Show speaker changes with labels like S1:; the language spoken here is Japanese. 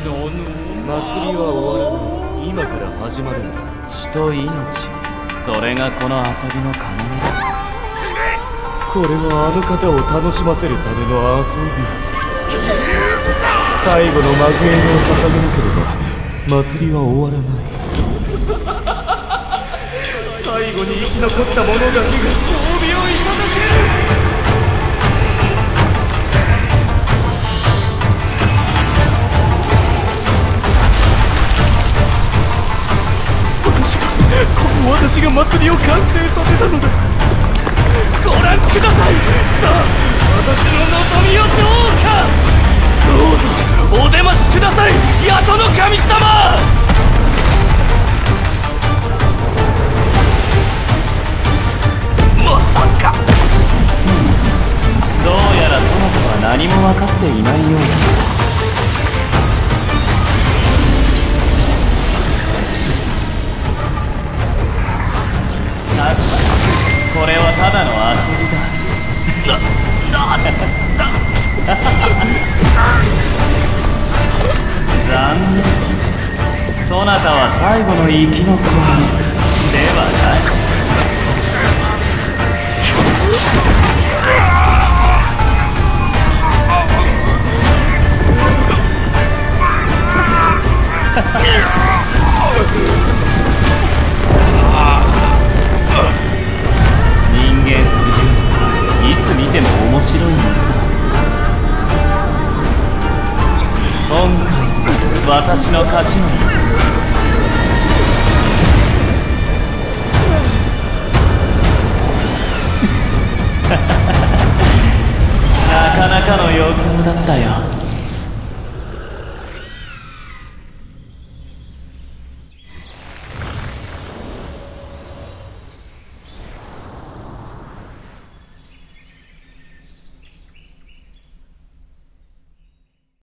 S1: 祭りは終わらない。今から始まるんだ。
S2: 血と命、それがこの遊びの要だ。
S1: これはあの方を楽しませるための遊び。最後の幕宴を捧げなければ祭りは終わらない。最後に生き残った者だけが褒美をいただける。私が祭りを完成させたのだ。ご覧ください。さあ、私の望みをどうか。どうぞお出ましください、八戸の神様。まさか。
S2: どうやらその子は何も分かっていないようだ。確かにこれはただの遊びだ。残念、そなたは最後の生き残りではない。人間いつ見ても面白いものだ。今回私の勝ちのよ。なかなかの余興だったよ。